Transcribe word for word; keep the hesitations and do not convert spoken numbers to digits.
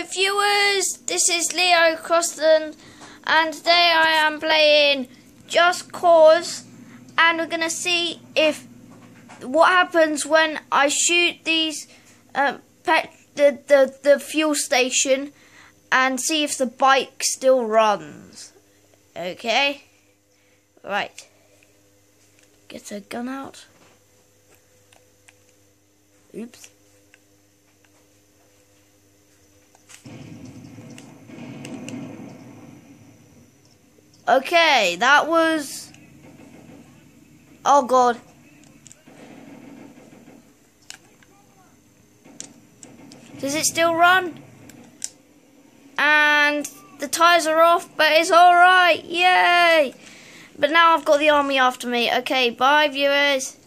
viewers, this is Leo Croston, and today I am playing Just Cause, and we're gonna see if what happens when I shoot these uh, pet the, the the fuel station, and see if the bike still runs. Okay, right. Get a gun out. Oops. Okay, that was... Oh god. Does it still run? And the tyres are off, but it's alright. Yay! But now I've got the army after me. Okay, bye viewers.